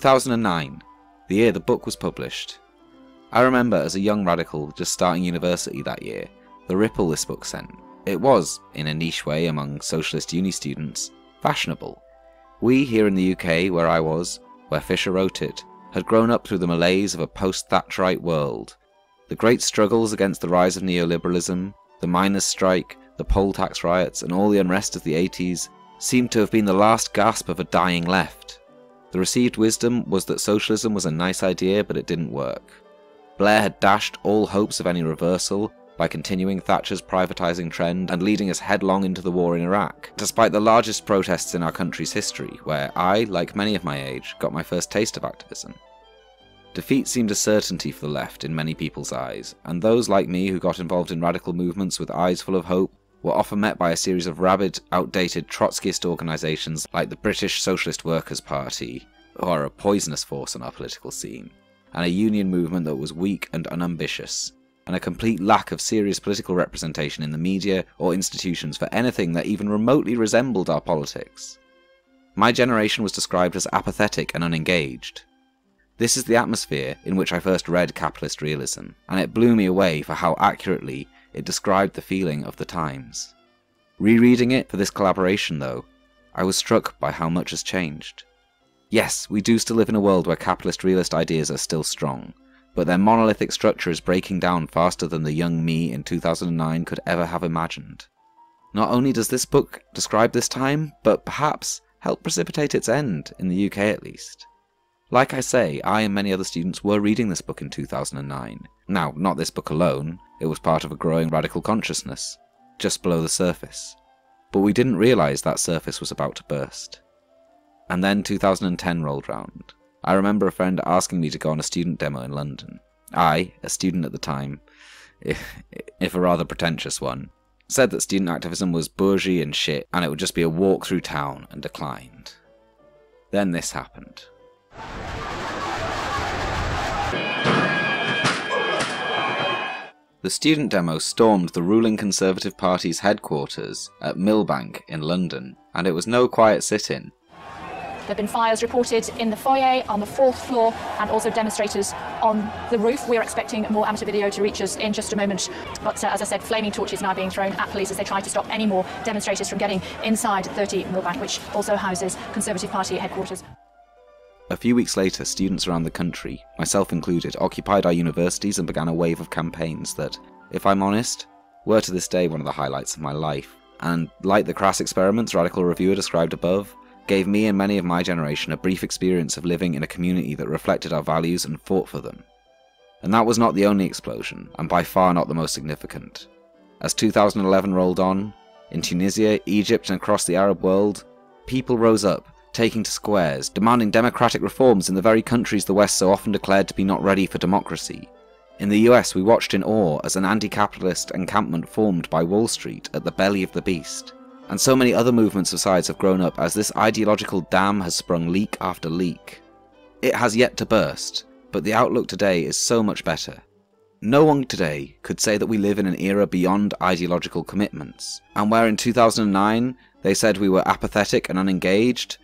2009, the year the book was published. I remember as a young radical just starting university that year, the ripple this book sent. It was, in a niche way among socialist uni students, fashionable. We here in the UK, where I was, where Fisher wrote it, had grown up through the malaise of a post-Thatcherite world. The great struggles against the rise of neoliberalism, the miners' strike, the poll tax riots, and all the unrest of the 80s seemed to have been the last gasp of a dying left. The received wisdom was that socialism was a nice idea, but it didn't work. Blair had dashed all hopes of any reversal by continuing Thatcher's privatising trend and leading us headlong into the war in Iraq, despite the largest protests in our country's history, where I, like many of my age, got my first taste of activism. Defeat seemed a certainty for the left in many people's eyes, and those like me who got involved in radical movements with eyes full of hope were often met by a series of rabid, outdated Trotskyist organisations like the British Socialist Workers' Party, who are a poisonous force on our political scene, and a union movement that was weak and unambitious, and a complete lack of serious political representation in the media or institutions for anything that even remotely resembled our politics. My generation was described as apathetic and unengaged. This is the atmosphere in which I first read Capitalist Realism, and it blew me away for how accurately it described the feeling of the times. Rereading it for this collaboration though, I was struck by how much has changed. Yes, we do still live in a world where capitalist realist ideas are still strong, but their monolithic structure is breaking down faster than the young me in 2009 could ever have imagined. Not only does this book describe this time, but perhaps help precipitate its end, in the UK at least. Like I say, I and many other students were reading this book in 2009. Now, not this book alone, it was part of a growing radical consciousness, just below the surface. But we didn't realise that surface was about to burst. And then 2010 rolled round. I remember a friend asking me to go on a student demo in London. I, a student at the time, if a rather pretentious one, said that student activism was bourgeois and shit, and it would just be a walk through town, and declined. Then this happened. The student demo stormed the ruling Conservative Party's headquarters at Millbank in London, and it was no quiet sit-in. There have been fires reported in the foyer, on the 4th floor, and also demonstrators on the roof. We're expecting more amateur video to reach us in just a moment. But as I said, flaming torches now being thrown at police as they try to stop any more demonstrators from getting inside 30 Millbank, which also houses Conservative Party headquarters. A few weeks later, students around the country, myself included, occupied our universities and began a wave of campaigns that, if I'm honest, were to this day one of the highlights of my life, and, like the crass experiments Radical Reviewer described above, gave me and many of my generation a brief experience of living in a community that reflected our values and fought for them. And that was not the only explosion, and by far not the most significant. As 2011 rolled on, in Tunisia, Egypt and across the Arab world, people rose up, taking to squares, demanding democratic reforms in the very countries the West so often declared to be not ready for democracy. In the US, we watched in awe as an anti-capitalist encampment formed by Wall Street at the belly of the beast. And so many other movements of sides have grown up as this ideological dam has sprung leak after leak. It has yet to burst, but the outlook today is so much better. No one today could say that we live in an era beyond ideological commitments, and where in 2009 they said we were apathetic and unengaged,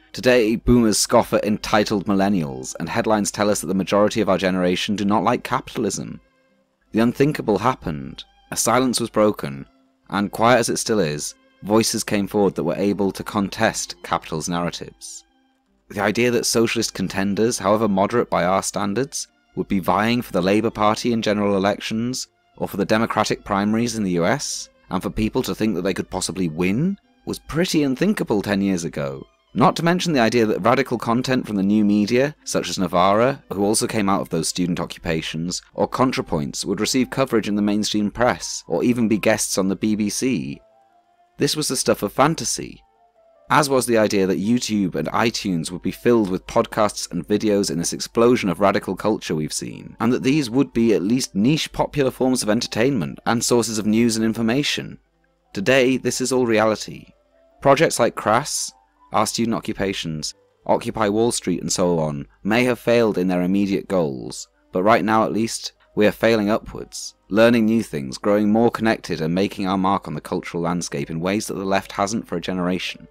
Today, boomers scoff at entitled millennials, and headlines tell us that the majority of our generation do not like capitalism. The unthinkable happened. A silence was broken, and quiet as it still is, voices came forward that were able to contest capital's narratives. The idea that socialist contenders, however moderate by our standards, would be vying for the Labour Party in general elections, or for the Democratic primaries in the US, and for people to think that they could possibly win, was pretty unthinkable 10 years ago. Not to mention the idea that radical content from the new media, such as Navarra, who also came out of those student occupations, or ContraPoints, would receive coverage in the mainstream press, or even be guests on the BBC. This was the stuff of fantasy. As was the idea that YouTube and iTunes would be filled with podcasts and videos in this explosion of radical culture we've seen, and that these would be at least niche popular forms of entertainment and sources of news and information. Today, this is all reality. Projects like Crass, our student occupations, Occupy Wall Street and so on, may have failed in their immediate goals, but right now at least, we are failing upwards, learning new things, growing more connected and making our mark on the cultural landscape in ways that the left hasn't for a generation.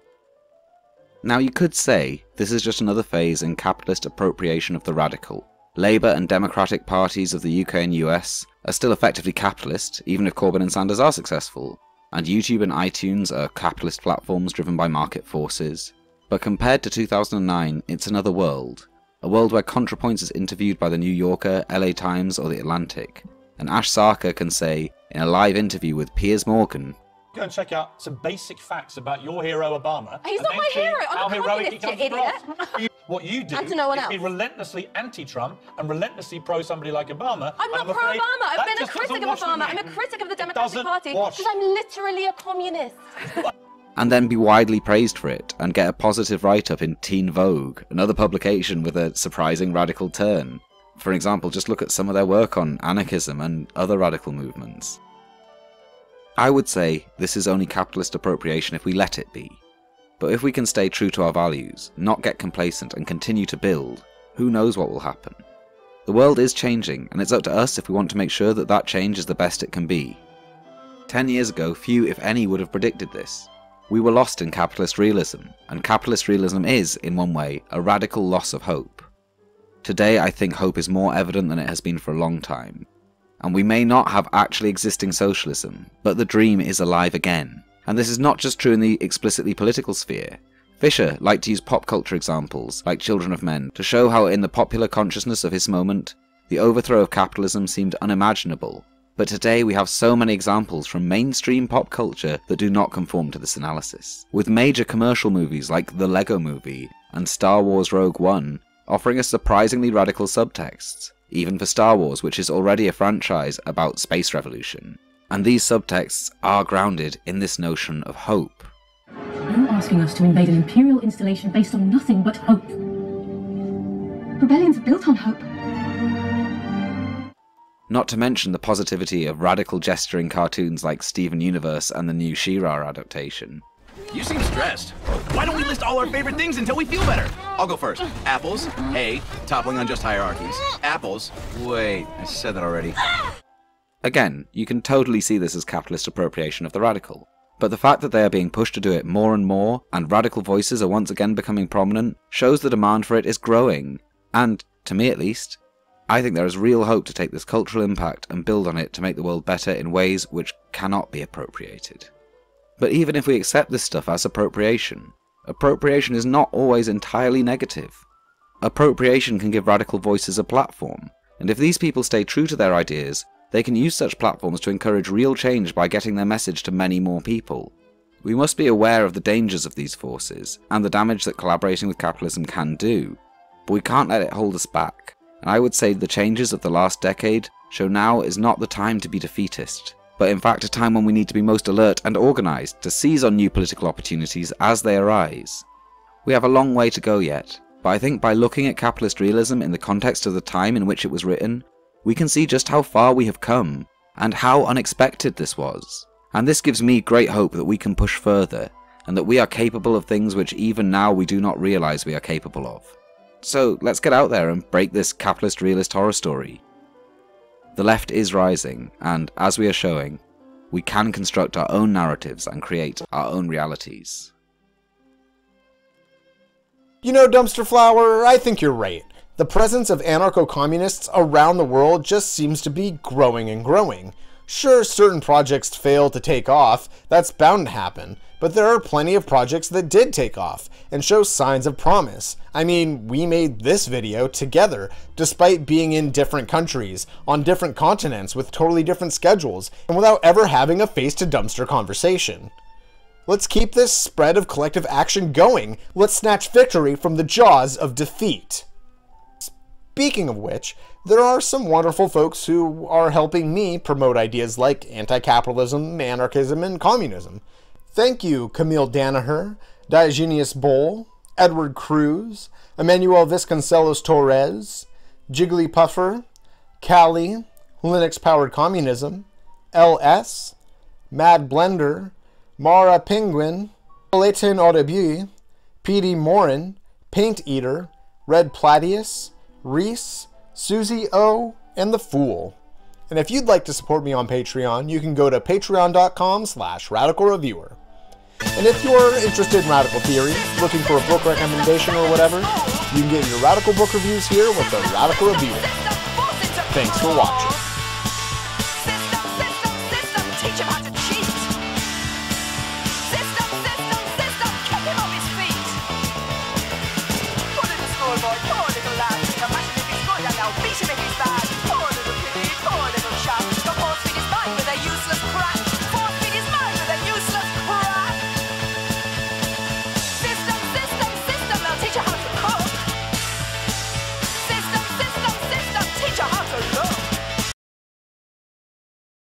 Now you could say, this is just another phase in capitalist appropriation of the radical. Labour and Democratic parties of the UK and US are still effectively capitalist, even if Corbyn and Sanders are successful. And YouTube and iTunes are capitalist platforms driven by market forces. But compared to 2009, it's another world. A world where ContraPoints is interviewed by the New Yorker, LA Times or the Atlantic. And Ash Sarkar can say, in a live interview with Piers Morgan, go and check out some basic facts about your hero Obama. He's not my hero, I'm a heroic communist, you idiot. What you do And to no one is else. be relentlessly anti-Trump and relentlessly pro somebody like Obama. I'm not pro-Obama, I've been a critic of Obama, I'm a critic of the Democratic Party, because I'm literally a communist. and then be widely praised for it, and get a positive write-up in Teen Vogue, another publication with a surprising radical turn. For example, just look at some of their work on anarchism and other radical movements. I would say this is only capitalist appropriation if we let it be. But if we can stay true to our values, not get complacent and continue to build, who knows what will happen. The world is changing, and it's up to us if we want to make sure that that change is the best it can be. 10 years ago, few if any would have predicted this. We were lost in capitalist realism, and capitalist realism is, in one way, a radical loss of hope. Today I think hope is more evident than it has been for a long time. And we may not have actually existing socialism, but the dream is alive again. And this is not just true in the explicitly political sphere. Fisher liked to use pop culture examples, like Children of Men, to show how in the popular consciousness of his moment, the overthrow of capitalism seemed unimaginable. But today we have so many examples from mainstream pop culture that do not conform to this analysis. With major commercial movies like The Lego Movie and Star Wars Rogue One offering us surprisingly radical subtexts, even for Star Wars, which is already a franchise about space revolution. And these subtexts are grounded in this notion of hope. You're asking us to invade an imperial installation based on nothing but hope. Rebellions are built on hope. Not to mention the positivity of radical gesturing cartoons like Steven Universe and the new She-Ra adaptation. You seem stressed. Why don't we list all our favorite things until we feel better? I'll go first. Apples, hay, toppling unjust hierarchies. Apples. Wait, I said that already. Again, you can totally see this as capitalist appropriation of the radical. But the fact that they are being pushed to do it more and more, and radical voices are once again becoming prominent, shows the demand for it is growing. And, to me at least, I think there is real hope to take this cultural impact and build on it to make the world better in ways which cannot be appropriated. But even if we accept this stuff as appropriation, appropriation is not always entirely negative. Appropriation can give radical voices a platform, and if these people stay true to their ideas, they can use such platforms to encourage real change by getting their message to many more people. We must be aware of the dangers of these forces, and the damage that collaborating with capitalism can do, but we can't let it hold us back, and I would say the changes of the last decade show now is not the time to be defeatist, but in fact a time when we need to be most alert and organised to seize on new political opportunities as they arise. We have a long way to go yet, but I think by looking at capitalist realism in the context of the time in which it was written, we can see just how far we have come, and how unexpected this was. And this gives me great hope that we can push further, and that we are capable of things which even now we do not realise we are capable of. So let's get out there and break this capitalist realist horror story. The left is rising, and as we are showing, we can construct our own narratives and create our own realities. You know, Dumpster Flower, I think you're right. The presence of anarcho-communists around the world just seems to be growing and growing. Sure, certain projects fail to take off, that's bound to happen, but there are plenty of projects that did take off and show signs of promise. I mean, we made this video together, despite being in different countries, on different continents with totally different schedules, and without ever having a face-to-dumpster conversation. Let's keep this spread of collective action going. Let's snatch victory from the jaws of defeat. Speaking of which, there are some wonderful folks who are helping me promote ideas like anti-capitalism, anarchism, and communism. Thank you, Camille Danaher, Diogenes Boll, Edward Cruz, Emmanuel Vasconcelos Torres, Jigglypuffer, Callie, Linux-Powered Communism, LS, Mad Blender, Mara Penguin, Leighton Audebu, PD Morin, Paint Eater, Red Platius, Reese, Susie O, and The Fool. And if you'd like to support me on Patreon, you can go to patreon.com/radicalreviewer. And if you're interested in radical theory, looking for a book recommendation or whatever, you can get your radical book reviews here with the Radical Reviewer. Thanks for watching.